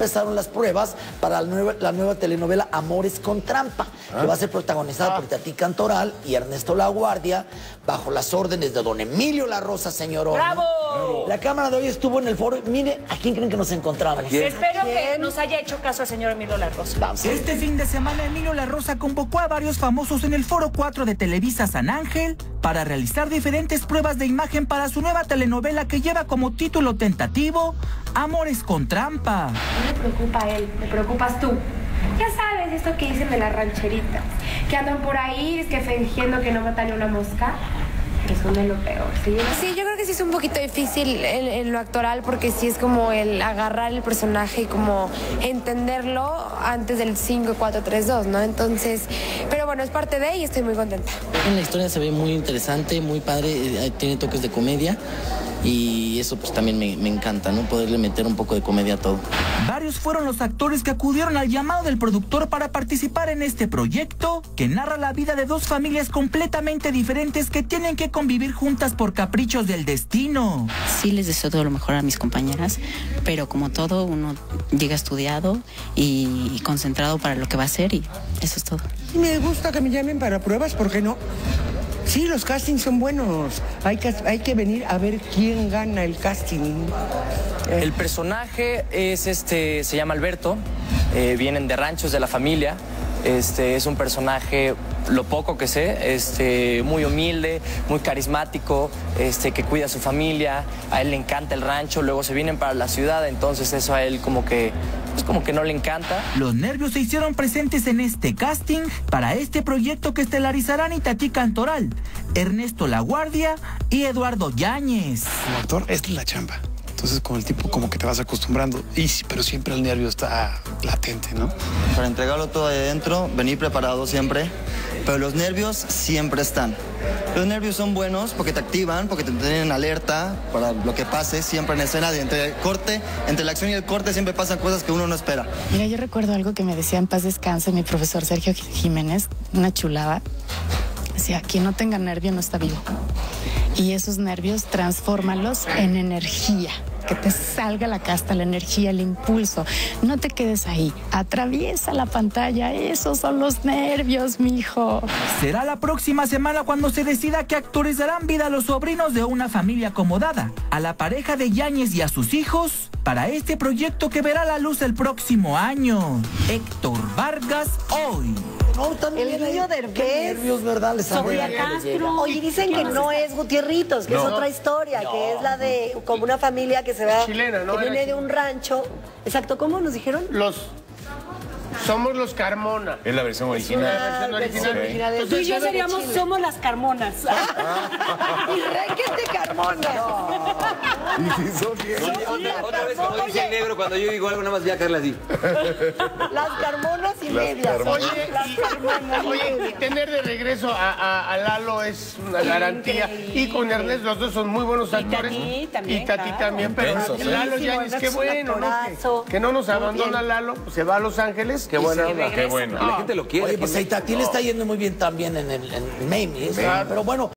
empezaron las pruebas para la nueva telenovela Amores con Trampa, que va a ser protagonizada por Tati Cantoral y Ernesto La Guardia, bajo las órdenes de don Emilio La Rosa, señor. ¡Bravo! La cámara de hoy estuvo en el foro. Mire, ¿a quién creen que nos encontramos? Espero que nos haya hecho caso el señor Emilio La Rosa. Vamos. Este fin de semana, Emilio La Rosa convocó a varios famosos en el Foro 4 de Televisa San Ángel para realizar diferentes pruebas de imagen para su nueva telenovela que lleva como título tentativo Amores con Trampa. No me preocupa él, me preocupas tú. Ya sabes, esto que dicen de las rancheritas, que andan por ahí, es que fingiendo que no matan ni una mosca. Que son de lo peor, ¿sí? Sí, yo creo que sí es un poquito difícil en lo actoral porque sí es como el agarrar el personaje y como entenderlo antes del 5, 4, 3, 2, ¿no? Entonces, pero bueno, es parte de y estoy muy contenta. La historia se ve muy interesante, muy padre, tiene toques de comedia y eso pues también me encanta, ¿no? Poderle meter un poco de comedia a todo. Varios fueron los actores que acudieron al llamado del productor para participar en este proyecto que narra la vida de dos familias completamente diferentes que tienen que convivir juntas por caprichos del destino. Sí les deseo todo lo mejor a mis compañeras, pero como todo, uno llega estudiado y concentrado para lo que va a hacer y eso es todo. Me gusta que me llamen para pruebas, ¿por qué no? Sí, los castings son buenos. Hay que venir a ver quién gana el casting. El personaje es se llama Alberto, vienen de ranchos de la familia. Es un personaje, lo poco que sé, muy humilde, muy carismático, que cuida a su familia, a él le encanta el rancho, luego se vienen para la ciudad, entonces eso a él como que no le encanta. Los nervios se hicieron presentes en este casting para este proyecto que estelarizarán Tati Cantoral, Ernesto La Guardia y Eduardo Yáñez. Como actor es la chamba. Entonces con el tipo como que te vas acostumbrando, pero siempre el nervio está latente, ¿no? Para entregarlo todo ahí adentro, venir preparado siempre, pero los nervios siempre están. Los nervios son buenos porque te activan, porque te tienen alerta para lo que pase siempre en escena. Entre la acción y el corte siempre pasan cosas que uno no espera. Mira, yo recuerdo algo que me decía en paz descanse mi profesor Sergio Jiménez, una chulada. Decía, quien no tenga nervio no está vivo. Y esos nervios transfórmalos en energía. Que te salga la casta, la energía, el impulso. No te quedes ahí. Atraviesa la pantalla. Esos son los nervios, mijo. Será la próxima semana cuando se decida qué actores darán vida a los sobrinos de una familia acomodada, a la pareja de Yáñez y a sus hijos, para este proyecto que verá la luz el próximo año. Héctor Vargas, hoy. No, también el niño de Herbés, nervios, ¿verdad? Sofía Castro. Oye, dicen que no es Gutierritos, que es otra historia, que es la de como una familia que se va, chilena, ¿no? Que viene de un rancho. Exacto, ¿cómo nos dijeron? Somos los Carmona. Es la versión original. Es la versión original. Tú y yo seríamos Somos las Carmonas. Y Requete Carmona. Y si son bien. Otra vez como dice el negro, cuando yo digo algo, nada más voy a caerle así. Las Carmonas y medias. Oye, y tener de regreso a Lalo es una garantía. Y con Ernesto, los dos son muy buenos actores. Y Tati también. Pero Lalo Yáñez, qué bueno, ¿no? Que no nos abandona Lalo, pues se va a Los Ángeles. Qué bueno, qué bueno. Y la gente lo quiere. Oye, pues a Tati le está yendo muy bien también en Mamie, pero bueno.